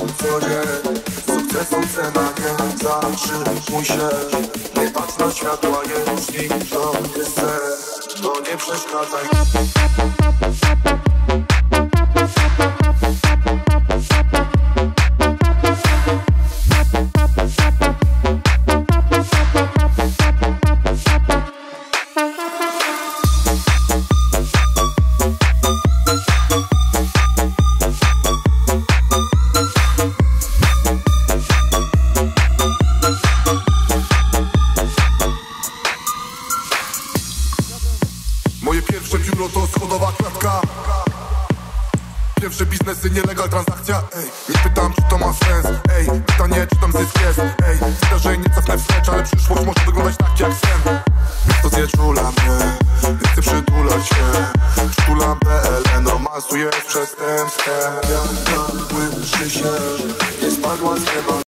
co dzień. Sukcesu cena nie zatrzymuj się. Nie patrz na światła, jeśli to jest sen, to nie przeszkadzaj. Moje pierwsze biuro to schodowa klatka. Pierwsze biznesy, nielegal transakcja. Ej, nie pytam, czy to ma sens. Ej, pytanie, czy tam zysk jest. Ej, zdarzeń nie cofnę wstecz, ale przyszłość może wyglądać tak jak sen. Niech to znieczula mnie, nie chcę przytulać się. Przytulam PL, romansu jest przestępstwem. Jak na łyży się, nie spadła z nieba.